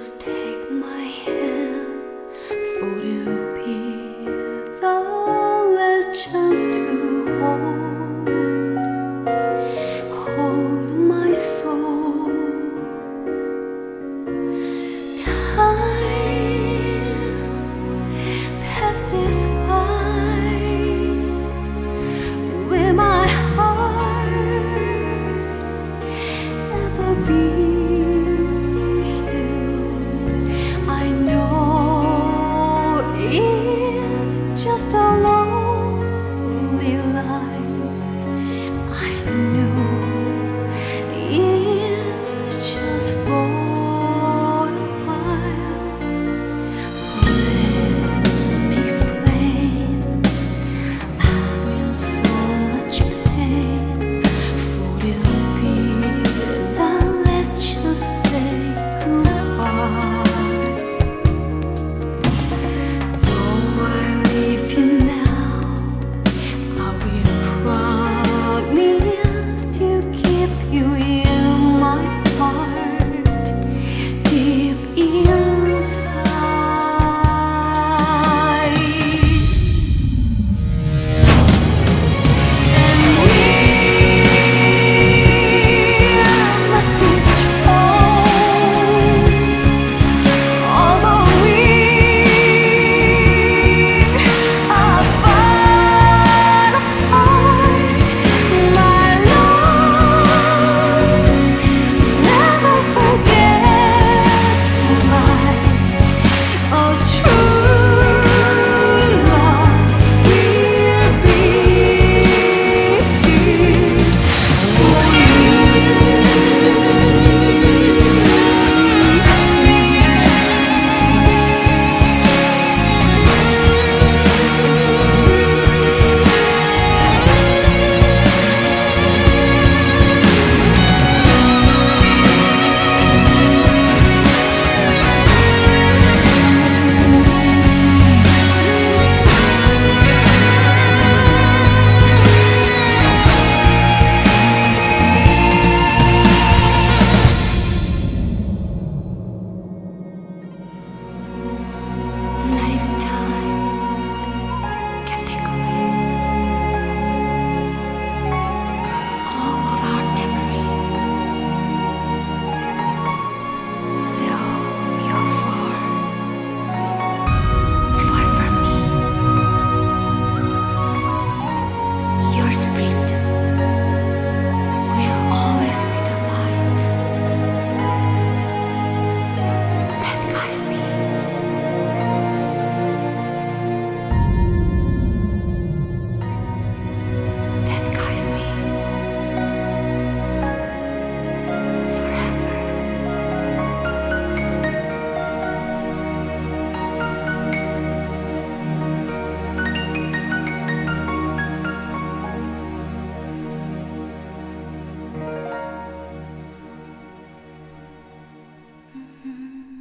Just take my hand for to be the last chance to hold my soul. Time passes by. Will my heart ever be healed? I know it's just a lonely life. I know it's just for a while. Let me explain. I'm in so much pain. For it to be the last chance to say goodbye. Though I leave you now, I will promise to keep you in my heart, deep inside. And we must be strong, although we are far apart. My love, never forget the light of true love will be for not even time can take away all of our memories. Though you're far, far from me, your spirit will always be the light that guides me. That guides me forever. Mm-hmm.